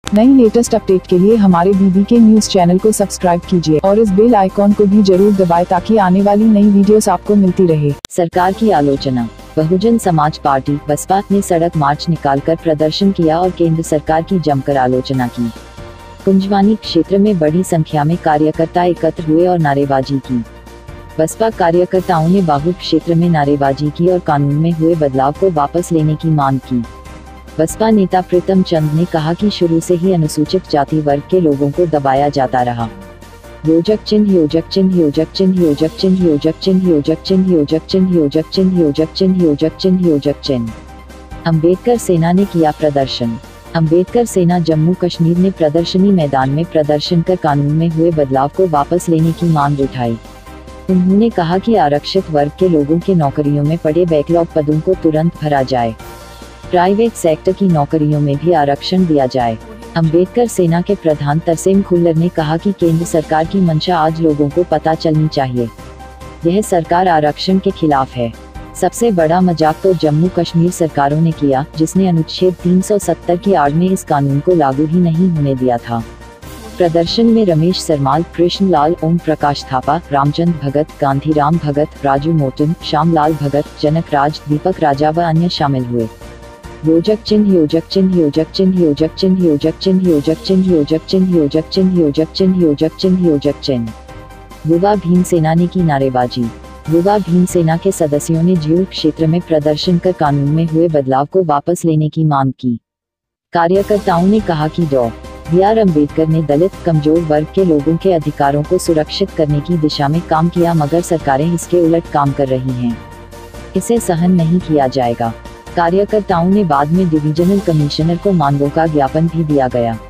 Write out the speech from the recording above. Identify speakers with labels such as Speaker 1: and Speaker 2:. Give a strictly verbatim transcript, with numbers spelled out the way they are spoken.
Speaker 1: नई latest update के लिए हमारे बीबी के न्यूज चैनल को सब्सक्राइब कीजिए और इस बेल आइकॉन को भी जरूर दबाएं ताकि आने वाली नई वीडियोस आपको मिलती रहे।
Speaker 2: सरकार की आलोचना। बहुजन समाज पार्टी बसपा ने सड़क मार्च निकालकर प्रदर्शन किया और केंद्र सरकार की जमकर आलोचना की। कुंजवानी क्षेत्र में बड़ी संख्या में कार्यकर्ता एकत्र हुए और नारेबाजी की। बसपा कार्यकर्ताओं ने बाहु क्षेत्र में नारेबाजी की और कानून में हुए बदलाव को वापस लेने की मांग की। बसपा नेता प्रीतम चंद ने कहा कि शुरू से ही अनुसूचित जाति वर्ग के लोगों को दबाया जाता रहा। योजक चिन्ह योजक चिन्ह योजक चिन्ह योजक चिन्ह योजक चिन्ह योजक चिन्ह योजक चिन्ह योजक चिन्ह योजक चिन्ह योजक चिन्ह योजक चिन्ह। अम्बेडकर सेना ने किया प्रदर्शन। अम्बेडकर सेना जम्मू कश्मीर ने प्रदर्शनी मैदान में प्रदर्शन कर कानून में हुए बदलाव को वापस लेने की मांग उठाई। उन्होंने कहा कि आरक्षित वर्ग के लोगों के नौकरियों में पड़े बैकलॉग पदों को तुरंत भरा जाए। प्राइवेट सेक्टर की नौकरियों में भी आरक्षण दिया जाए। अम्बेडकर सेना के प्रधान तरसेम खुल्लर ने कहा कि केंद्र सरकार की मंशा आज लोगों को पता चलनी चाहिए। यह सरकार आरक्षण के खिलाफ है। सबसे बड़ा मजाक तो जम्मू कश्मीर सरकारों ने किया, जिसने अनुच्छेद तीन सौ सत्तर की आड़ में इस कानून को लागू ही नहीं होने दिया था। प्रदर्शन में रमेश सरमाल, कृष्ण लाल, ओम प्रकाश थापा, रामचंद्र भगत, गांधीराम भगत, राजू मोटन, श्यामलाल भगत, जनक राज, दीपक राजा व अन्य शामिल हुए। योजक चिन्ह योजक चिन्ह योजक चिन्ह योजक चिन्ह योजक चिन्ह योजक चिन्ह योजक चिन्ह योजक चिन्ह योजक चिन्ह योजक चिन्ह योजक चिन्ह। युवा भीम सेना ने की नारेबाजी। युवा भीम सेना के सदस्यों ने ज्यूल क्षेत्र में प्रदर्शन कर कानून में हुए बदलाव को वापस लेने की मांग की। कार्यकर्ताओं ने कहा कि डॉ बी आर अम्बेडकर ने दलित कमजोर वर्ग के लोगों के अधिकारों को सुरक्षित करने की दिशा में काम किया, मगर सरकारें इसके उलट काम कर रही हैं। इसे सहन नहीं किया जाएगा। कार्यकर्ताओं ने बाद में डिवीजनल कमिश्नर को मांगों का ज्ञापन भी दिया गया।